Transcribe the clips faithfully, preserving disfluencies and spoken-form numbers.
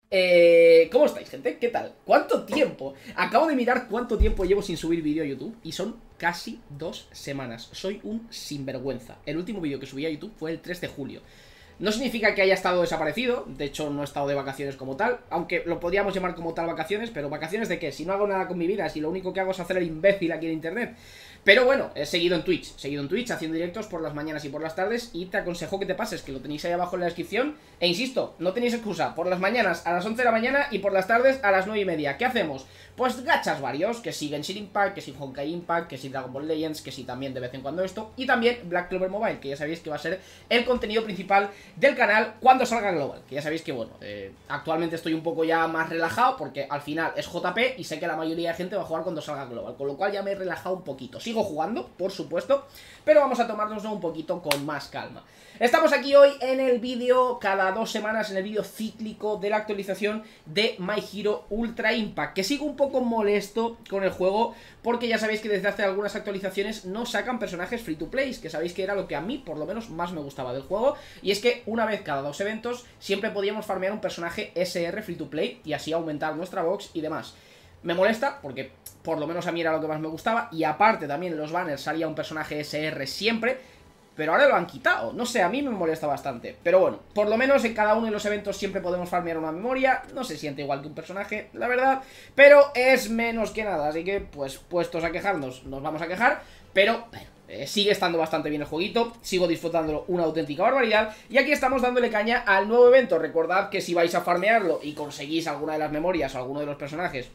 Eh, ¿Cómo estáis, gente? ¿Qué tal? ¿Cuánto tiempo? Acabo de mirar cuánto tiempo llevo sin subir vídeo a YouTube y son casi dos semanas. Soy un sinvergüenza. El último vídeo que subí a YouTube fue el tres de julio. No significa que haya estado desaparecido, de hecho no he estado de vacaciones como tal, aunque lo podríamos llamar como tal vacaciones, pero ¿vacaciones de qué? Si no hago nada con mi vida, si lo único que hago es hacer el imbécil aquí en internet. Pero bueno, he seguido en Twitch, he seguido en Twitch haciendo directos por las mañanas y por las tardes y te aconsejo que te pases, que lo tenéis ahí abajo en la descripción. E insisto, no tenéis excusa, por las mañanas a las once de la mañana y por las tardes a las nueve y media. ¿Qué hacemos? Pues gachas varios, que si Genshin Impact, que si Honkai Impact, que si Dragon Ball Legends, que si también de vez en cuando esto, y también Black Clover Mobile, que ya sabéis que va a ser el contenido principal del canal cuando salga Global, que ya sabéis que bueno, eh, actualmente estoy un poco ya más relajado porque al final es J P y sé que la mayoría de gente va a jugar cuando salga Global, con lo cual ya me he relajado un poquito. Sigo jugando, por supuesto, pero vamos a tomárnoslo un poquito con más calma. Estamos aquí hoy en el vídeo, cada dos semanas, en el vídeo cíclico de la actualización de My Hero Ultra Impact, que sigo un poco molesto con el juego porque ya sabéis que desde hace algunas actualizaciones no sacan personajes free to play, que sabéis que era lo que a mí por lo menos más me gustaba del juego, y es que una vez cada dos eventos siempre podíamos farmear un personaje S R free to play y así aumentar nuestra box y demás. Me molesta porque por lo menos a mí era lo que más me gustaba, y aparte también en los banners salía un personaje S R siempre, pero ahora lo han quitado. No sé, a mí me molesta bastante. Pero bueno, por lo menos en cada uno de los eventos siempre podemos farmear una memoria. No se siente igual que un personaje, la verdad, pero es menos que nada. Así que, pues, puestos a quejarnos, nos vamos a quejar. Pero, bueno, eh, sigue estando bastante bien el jueguito. Sigo disfrutándolo una auténtica barbaridad. Y aquí estamos dándole caña al nuevo evento. Recordad que si vais a farmearlo y conseguís alguna de las memorias o alguno de los personajes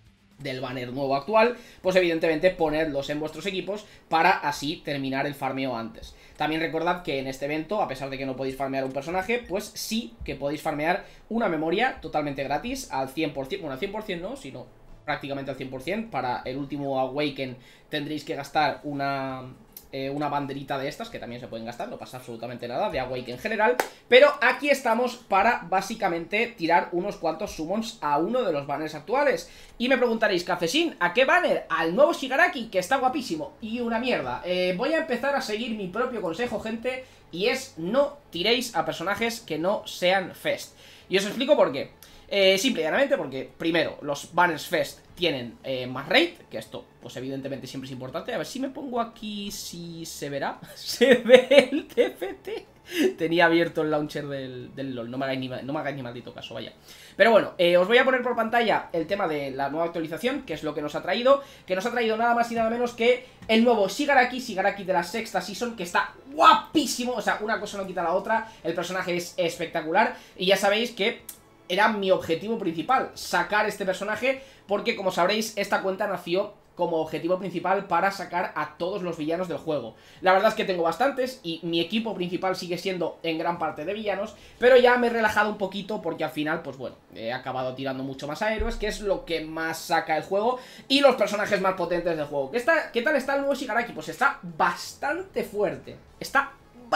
del banner nuevo actual, pues evidentemente ponedlos en vuestros equipos para así terminar el farmeo antes. También recordad que en este evento, a pesar de que no podéis farmear un personaje, pues sí que podéis farmear una memoria totalmente gratis al cien por cien, bueno, al cien por cien no, sino prácticamente al cien por cien. Para el último Awaken tendréis que gastar una... Eh, una banderita de estas, que también se pueden gastar, no pasa absolutamente nada, de Awaken en general. Pero aquí estamos para básicamente tirar unos cuantos summons a uno de los banners actuales. Y me preguntaréis, Cafesín, ¿a qué banner? Al nuevo Shigaraki, que está guapísimo. Y una mierda, eh, voy a empezar a seguir mi propio consejo, gente, y es no tiréis a personajes que no sean Fest. Y os explico por qué. Eh, simple y llanamente porque, primero, los banners Fest tienen eh, más rate, que esto, pues evidentemente siempre es importante. A ver si me pongo aquí, si se verá. Se ve el T F T. Tenía abierto el launcher del, del LoL, no me, hagáis ni, no me hagáis ni maldito caso, vaya. Pero bueno, eh, os voy a poner por pantalla el tema de la nueva actualización, que es lo que nos ha traído. Que nos ha traído nada más y nada menos que el nuevo Shigaraki, Shigaraki de la sexta season, que está guapísimo. O sea, una cosa no quita la otra, el personaje es espectacular. Y ya sabéis que era mi objetivo principal, sacar este personaje, porque como sabréis, esta cuenta nació como objetivo principal para sacar a todos los villanos del juego. La verdad es que tengo bastantes y mi equipo principal sigue siendo en gran parte de villanos, pero ya me he relajado un poquito porque al final, pues bueno, he acabado tirando mucho más a héroes, que es lo que más saca el juego, y los personajes más potentes del juego. ¿Qué, está, qué tal está el nuevo Shigaraki? Pues está bastante fuerte, está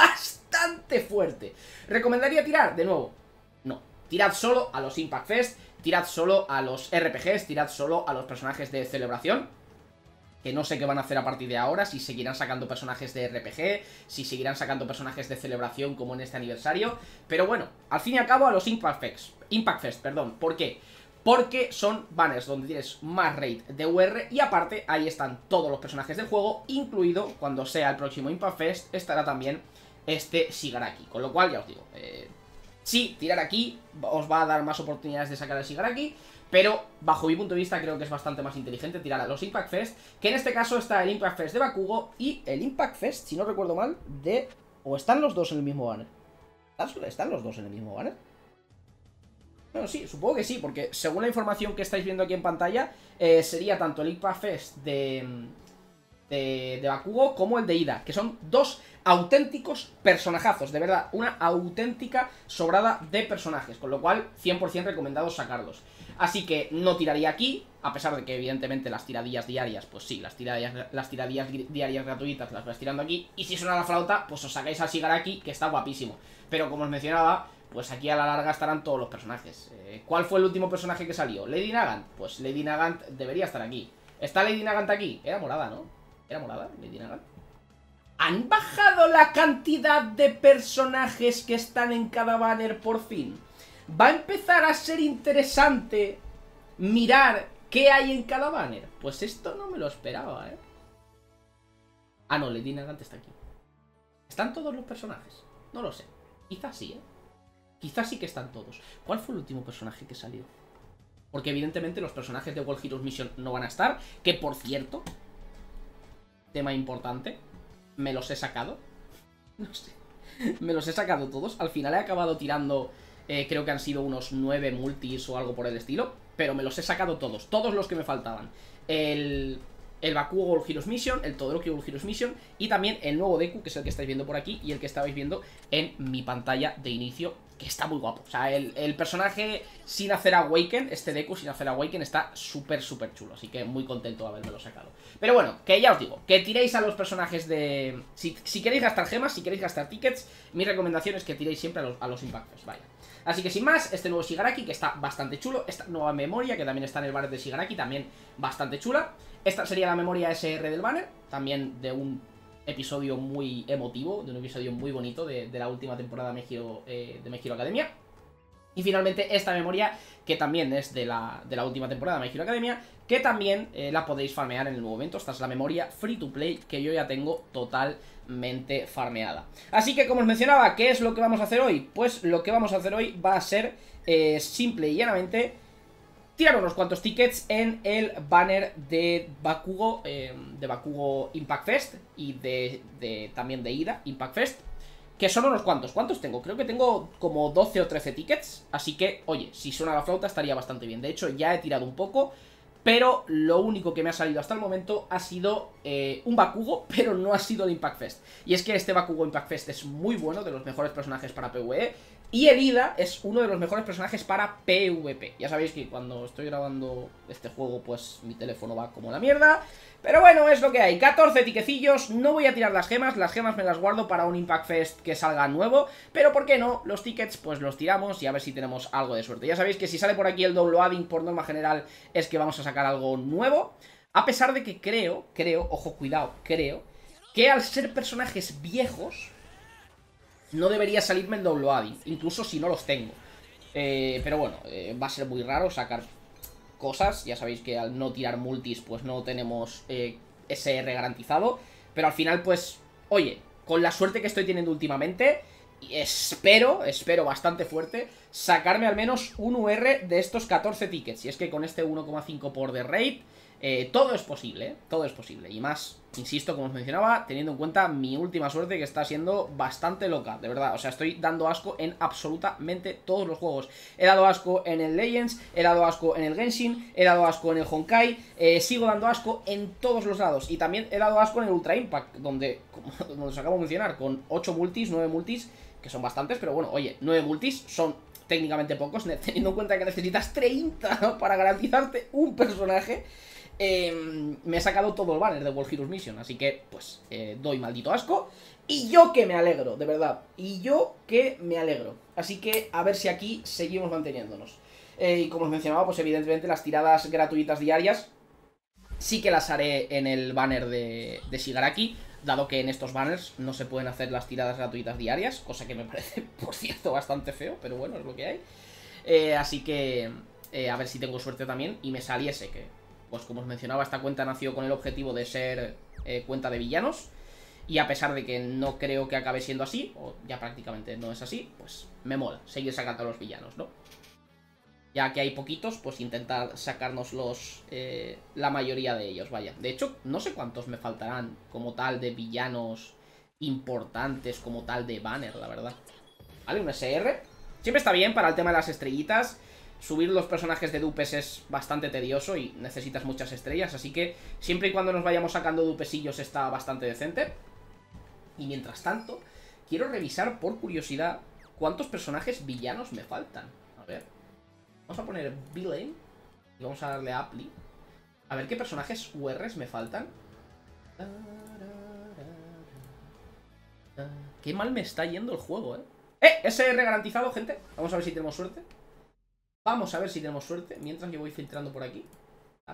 bastante fuerte. ¿Recomendaría tirar? De nuevo, no. Tirad solo a los Impact Fest, tirad solo a los R P Gs, tirad solo a los personajes de celebración, que no sé qué van a hacer a partir de ahora, si seguirán sacando personajes de R P G, si seguirán sacando personajes de celebración como en este aniversario. Pero bueno, al fin y al cabo a los Impact Fest, Impact Fest, perdón. ¿Por qué? Porque son banners donde tienes más rate de U R y aparte ahí están todos los personajes del juego, incluido cuando sea el próximo Impact Fest estará también este Shigaraki. Con lo cual ya os digo, eh... sí, tirar aquí os va a dar más oportunidades de sacar al Shigaraki, pero bajo mi punto de vista creo que es bastante más inteligente tirar a los Impact Fest, que en este caso está el Impact Fest de Bakugo y el Impact Fest, si no recuerdo mal, de... ¿o están los dos en el mismo banner? ¿Están los dos en el mismo banner? Bueno, sí, supongo que sí, porque según la información que estáis viendo aquí en pantalla, eh, sería tanto el Impact Fest de... De, de Bakugo como el de Ida, que son dos auténticos personajazos, de verdad, una auténtica sobrada de personajes, con lo cual cien por cien recomendados sacarlos. Así que no tiraría aquí, a pesar de que evidentemente las tiradillas diarias, pues sí, las tiradillas, las tiradillas diarias gratuitas las vais tirando aquí, y si suena la flauta, pues os sacáis al Shigaraki, que está guapísimo. Pero como os mencionaba, pues aquí a la larga estarán todos los personajes. eh, ¿Cuál fue el último personaje que salió? ¿Lady Nagant? Pues Lady Nagant debería estar aquí. ¿Está Lady Nagant aquí? Era morada, ¿no? ¿Era morada? ¿Lady Nagant? ¿Han bajado la cantidad de personajes que están en cada banner por fin? va a empezar a ser interesante mirar qué hay en cada banner. Pues esto no me lo esperaba, ¿eh? Ah, no, Lady Nagant está aquí. ¿Están todos los personajes? No lo sé. Quizás sí, ¿eh? Quizás sí que están todos. ¿Cuál fue el último personaje que salió? Porque evidentemente los personajes de World Heroes Mission no van a estar. Que por cierto, tema importante, me los he sacado. No sé. Me los he sacado todos. Al final he acabado tirando, eh, creo que han sido unos nueve multis o algo por el estilo. Pero me los he sacado todos. Todos los que me faltaban. El... El Bakugo World Heroes Mission, el Todoroki World Heroes Mission y también el nuevo Deku, que es el que estáis viendo por aquí y el que estabais viendo en mi pantalla de inicio, que está muy guapo. O sea, el, el personaje sin hacer Awaken, este Deku sin hacer Awaken, está súper, súper chulo. Así que muy contento de habérmelo sacado. Pero bueno, que ya os digo, que tiréis a los personajes de... Si, si queréis gastar gemas, si queréis gastar tickets, mi recomendación es que tiréis siempre a los, a los Impactors, vaya. Así que sin más, este nuevo Shigaraki, que está bastante chulo. Esta nueva memoria, que también está en el banner de Shigaraki, también bastante chula. Esta sería la memoria S R del banner, también de un episodio muy emotivo, de un episodio muy bonito de, de la última temporada de My Hero, eh, de My Hero Academia. Y finalmente esta memoria, que también es de la, de la última temporada de My Hero Academia, que también eh, la podéis farmear en el nuevo evento. Esta es la memoria free to play que yo ya tengo totalmente farmeada. Así que, como os mencionaba, ¿qué es lo que vamos a hacer hoy? Pues lo que vamos a hacer hoy va a ser eh, simple y llanamente tirar unos cuantos tickets en el banner de Bakugo, eh, de Bakugo Impact Fest y de, de también de Ida Impact Fest, que son unos cuantos. ¿Cuántos tengo? Creo que tengo como doce o trece tickets, así que, oye, si suena la flauta estaría bastante bien. De hecho, ya he tirado un poco, pero lo único que me ha salido hasta el momento ha sido eh, un Bakugo, pero no ha sido el Impact Fest. Y es que este Bakugo Impact Fest es muy bueno, de los mejores personajes para PvE. Y el Ida es uno de los mejores personajes para PvP. Ya sabéis que cuando estoy grabando este juego, pues mi teléfono va como la mierda. Pero bueno, es lo que hay. catorce tiquecillos. No voy a tirar las gemas. Las gemas me las guardo para un Impact Fest que salga nuevo. Pero ¿por qué no? Los tickets pues los tiramos y a ver si tenemos algo de suerte. Ya sabéis que si sale por aquí el downloading por norma general es que vamos a sacar algo nuevo. A pesar de que creo, creo, ojo, cuidado, creo que al ser personajes viejos no debería salirme el downloading, incluso si no los tengo. Eh, pero bueno, eh, va a ser muy raro sacar cosas. Ya sabéis que al no tirar multis, pues no tenemos eh, S R garantizado. Pero al final, pues, oye, con la suerte que estoy teniendo últimamente, espero, espero bastante fuerte, sacarme al menos un U R de estos catorce tickets. Y es que con este uno coma cinco por de rate, eh, todo es posible, ¿eh? Todo es posible. Y más, insisto, como os mencionaba, teniendo en cuenta mi última suerte, que está siendo bastante loca, de verdad. O sea, estoy dando asco en absolutamente todos los juegos. He dado asco en el Legends, he dado asco en el Genshin, he dado asco en el Honkai, eh, sigo dando asco en todos los lados. Y también he dado asco en el Ultra Impact, donde, como, como os acabo de mencionar, con ocho multis, nueve multis, que son bastantes, pero bueno, oye, nueve multis son técnicamente pocos, teniendo en cuenta que necesitas treinta para garantizarte un personaje. Eh, me he sacado todo el banner de World Heroes Mission, así que, pues, eh, doy maldito asco. Y yo que me alegro, de verdad. Y yo que me alegro. Así que, a ver si aquí seguimos manteniéndonos. Eh, y como os mencionaba, pues evidentemente las tiradas gratuitas diarias sí que las haré en el banner de, de Shigaraki, dado que en estos banners no se pueden hacer las tiradas gratuitas diarias, cosa que me parece, por cierto, bastante feo, pero bueno, es lo que hay. Eh, así que, eh, a ver si tengo suerte también y me saliese que... Pues como os mencionaba, esta cuenta nació con el objetivo de ser eh, cuenta de villanos. Y a pesar de que no creo que acabe siendo así, o ya prácticamente no es así, pues me mola seguir sacando a los villanos, ¿no? Ya que hay poquitos, pues intentar sacarnos los, eh, la mayoría de ellos, vaya. De hecho, no sé cuántos me faltarán como tal de villanos importantes, como tal de banner, la verdad. Vale, un S R. Siempre está bien para el tema de las estrellitas. Subir los personajes de dupes es bastante tedioso y necesitas muchas estrellas, así que siempre y cuando nos vayamos sacando dupesillos está bastante decente. Y mientras tanto, quiero revisar por curiosidad cuántos personajes villanos me faltan. A ver, vamos a poner Villain y vamos a darle a Apply. A ver qué personajes U Rs me faltan. Qué mal me está yendo el juego, eh. ¡Eh! S R garantizado, gente. Vamos a ver si tenemos suerte. Vamos a ver si tenemos suerte, mientras yo voy filtrando por aquí. Ah,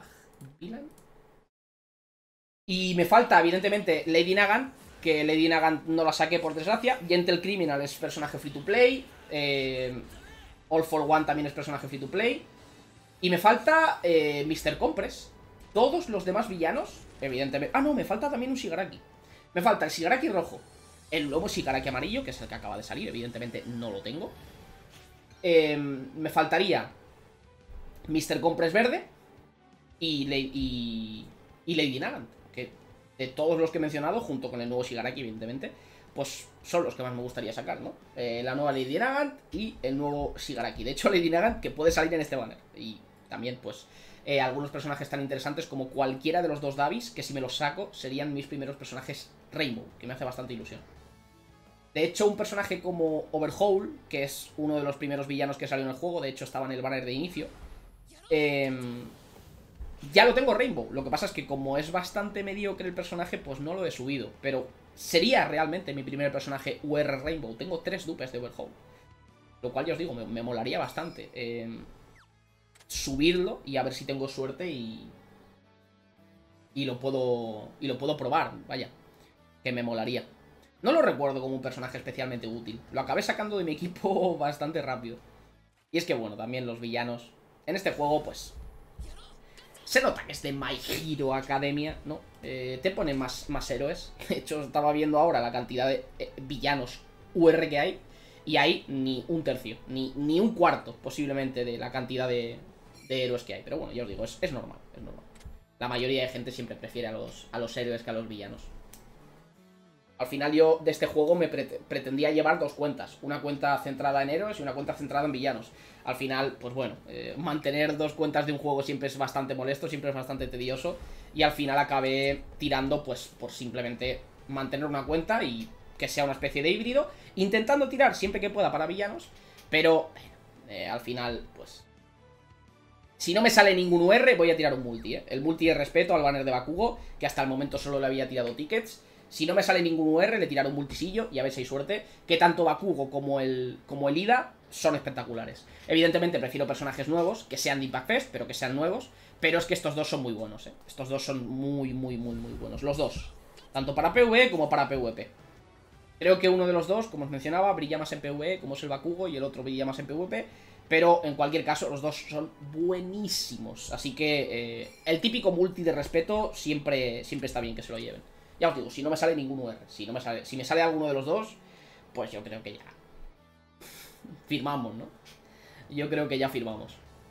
y me falta, evidentemente, Lady Nagant, que Lady Nagant no la saqué por desgracia. Gentle Criminal es personaje free to play. Eh, All for One también es personaje free to play. Y me falta eh, mister Compress. Todos los demás villanos, evidentemente... Ah, no, me falta también un Shigaraki. Me falta el Shigaraki rojo, el nuevo Shigaraki amarillo, que es el que acaba de salir. Evidentemente no lo tengo. eh, Me faltaría mister Compress verde y, y, y Lady Nagant, que de todos los que he mencionado, junto con el nuevo Shigaraki, evidentemente, pues son los que más me gustaría sacar, ¿no? Eh, la nueva Lady Nagant y el nuevo Shigaraki. De hecho, Lady Nagant, que puede salir en este banner. Y también, pues, eh, algunos personajes tan interesantes como cualquiera de los dos Davis, que si me los saco, serían mis primeros personajes Rainbow, que me hace bastante ilusión. De hecho, un personaje como Overhaul, que es uno de los primeros villanos que salió en el juego, de hecho estaba en el banner de inicio, eh, ya lo tengo Rainbow. Lo que pasa es que como es bastante mediocre el personaje, pues no lo he subido. Pero sería realmente mi primer personaje U R Rainbow. Tengo tres dupes de Overhaul, lo cual ya os digo, me, me molaría bastante eh, subirlo y a ver si tengo suerte y... Y lo puedo... Y lo puedo probar, vaya. Que me molaría. No lo recuerdo como un personaje especialmente útil. Lo acabé sacando de mi equipo bastante rápido. Y es que bueno, también los villanos en este juego, pues... Se nota que es de My Hero Academia, ¿no? Eh, te ponen más, más héroes. De hecho, estaba viendo ahora la cantidad de eh, villanos U R que hay. Y hay ni un tercio, ni, ni un cuarto, posiblemente, de la cantidad de, de héroes que hay. Pero bueno, ya os digo, es, es normal, es normal. La mayoría de gente siempre prefiere a los, a los héroes que a los villanos. Al final yo de este juego me pre pretendía llevar dos cuentas. Una cuenta centrada en héroes y una cuenta centrada en villanos. Al final, pues bueno, eh, mantener dos cuentas de un juego siempre es bastante molesto, siempre es bastante tedioso. Y al final acabé tirando pues por simplemente mantener una cuenta y que sea una especie de híbrido. Intentando tirar siempre que pueda para villanos. Pero bueno, eh, al final, pues... Si no me sale ningún U R, voy a tirar un multi, ¿eh? El multi es respeto al banner de Bakugo, que hasta el momento solo le había tirado tickets. Si no me sale ningún U R, le tiraré un multisillo y a ver si hay suerte. Que tanto Bakugo como el, como el Ida son espectaculares. Evidentemente prefiero personajes nuevos, que sean de Impact Fest, pero que sean nuevos. Pero es que estos dos son muy buenos, ¿eh? Estos dos son muy, muy, muy, muy buenos. Los dos. Tanto para PvE como para PvP. Creo que uno de los dos, como os mencionaba, brilla más en PvE, como es el Bakugo, y el otro brilla más en PvP. Pero en cualquier caso, los dos son buenísimos. Así que eh, el típico multi de respeto siempre, siempre está bien que se lo lleven. Ya os digo, si no me sale ningún U R, si, no me sale, si me sale alguno de los dos, pues yo creo que ya firmamos, ¿no? Yo creo que ya firmamos.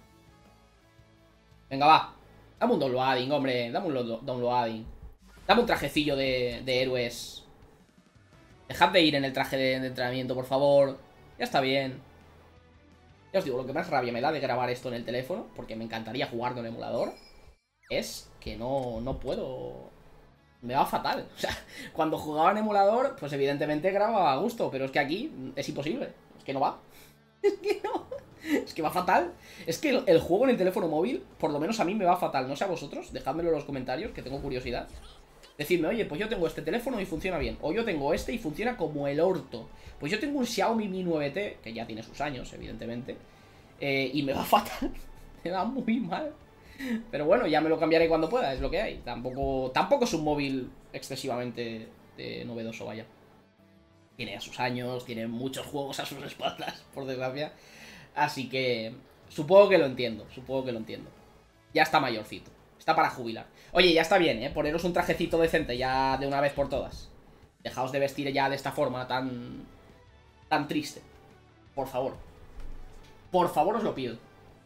Venga, va. Dame un downloading, hombre. Dame un downloading. Dame un trajecillo de, de héroes. Dejad de ir en el traje de, de entrenamiento, por favor. Ya está bien. Ya os digo, lo que más rabia me da de grabar esto en el teléfono, porque me encantaría jugarlo en emulador, es que no, no puedo... Me va fatal. O sea, cuando jugaba en emulador, pues evidentemente grababa a gusto, pero es que aquí es imposible. Es que no va. Es que no. Es que va fatal. Es que el, el juego en el teléfono móvil, por lo menos a mí me va fatal. No sé a vosotros, dejádmelo en los comentarios, que tengo curiosidad. Decidme, oye, pues yo tengo este teléfono y funciona bien. O yo tengo este y funciona como el orto. Pues yo tengo un Xiaomi Mi nueve T, que ya tiene sus años, evidentemente, eh, y me va fatal. Me va muy mal. Pero bueno, ya me lo cambiaré cuando pueda, es lo que hay. Tampoco, tampoco es un móvil excesivamente eh, novedoso, vaya. Tiene a sus años, tiene muchos juegos a sus espaldas, por desgracia. Así que supongo que lo entiendo, supongo que lo entiendo. Ya está mayorcito, está para jubilar. Oye, ya está bien, ¿eh? Poneros un trajecito decente ya de una vez por todas. Dejaos de vestir ya de esta forma tan... tan triste. Por favor. Por favor os lo pido.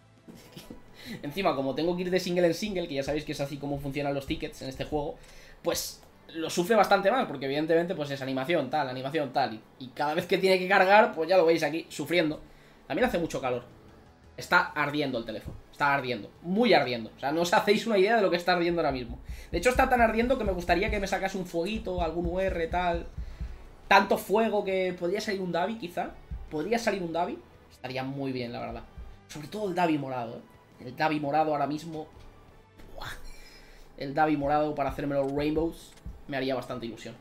Encima, como tengo que ir de single en single, que ya sabéis que es así como funcionan los tickets en este juego, pues lo sufre bastante mal, porque evidentemente pues es animación tal, animación tal, y, y cada vez que tiene que cargar, pues ya lo veis aquí, sufriendo. También hace mucho calor. Está ardiendo el teléfono, está ardiendo, muy ardiendo. O sea, no os hacéis una idea de lo que está ardiendo ahora mismo. De hecho está tan ardiendo que me gustaría que me sacase un fueguito, algún U R, tal. Tanto fuego que podría salir un Davi, quizá. Podría salir un Davi, estaría muy bien, la verdad. Sobre todo el Davi morado, ¿eh? El Davi morado ahora mismo. ¡Buah! El Davi morado para hacerme los Rainbows me haría bastante ilusión.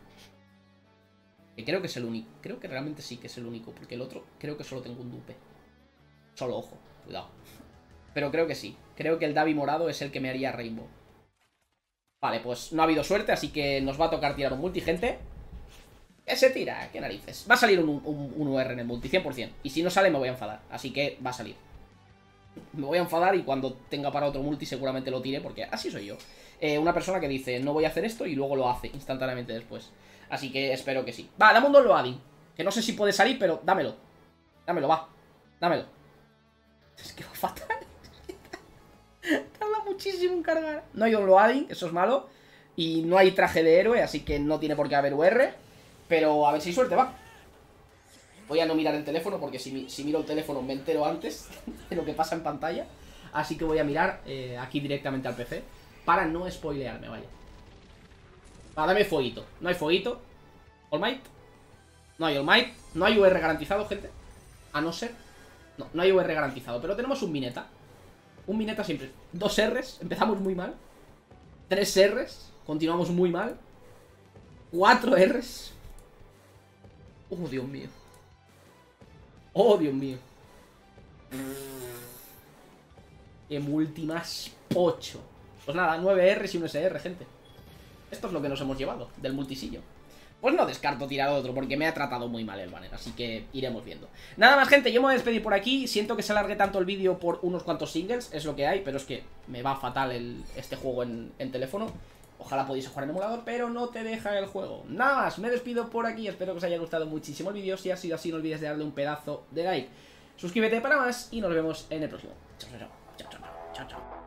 Que creo que es el único. Creo que realmente sí que es el único. Porque el otro creo que solo tengo un dupe. Solo ojo, cuidado. Pero creo que sí. Creo que el Davi morado es el que me haría Rainbow. Vale, pues no ha habido suerte, así que nos va a tocar tirar un multi, gente. Que se tira, qué narices. Va a salir un, un, un U R en el multi, cien por cien. Y si no sale me voy a enfadar, así que va a salir. Me voy a enfadar y cuando tenga para otro multi seguramente lo tire, porque así soy yo. Eh, una persona que dice, no voy a hacer esto y luego lo hace instantáneamente después. Así que espero que sí. Va, dame un downloading. Que no sé si puede salir, pero dámelo. Dámelo, va. Dámelo. Es que va fatal. Tarda muchísimo en cargar. No hay downloading, eso es malo. Y no hay traje de héroe, así que no tiene por qué haber U R. Pero a ver si hay suerte, va. Voy a no mirar el teléfono porque si, si miro el teléfono me entero antes de lo que pasa en pantalla. Así que voy a mirar eh, aquí directamente al P C para no spoilearme, vaya. Va, dame fueguito. No hay fueguito. All Might. No hay All Might. No hay U R garantizado, gente. A no ser... No, no hay U R garantizado, pero tenemos un Mineta. Un Mineta siempre. Dos R's, empezamos muy mal. Tres R's, continuamos muy mal. Cuatro R's. Oh, Dios mío. Oh, Dios mío. Qué multi más pocho. Pues nada, nueve R's y un S R, gente. Esto es lo que nos hemos llevado del multisillo. Pues no descarto tirar otro porque me ha tratado muy mal el banner, así que iremos viendo. Nada más, gente, yo me voy a despedir por aquí. Siento que se alargue tanto el vídeo por unos cuantos singles, es lo que hay, pero es que me va fatal el, este juego en, en teléfono. Ojalá pudiese jugar en emulador, pero no te deja el juego. Nada más, me despido por aquí. Espero que os haya gustado muchísimo el vídeo. Si ha sido así, no olvides de darle un pedazo de like. Suscríbete para más y nos vemos en el próximo. Chao, chao, chao, chao, chao, chao, chao.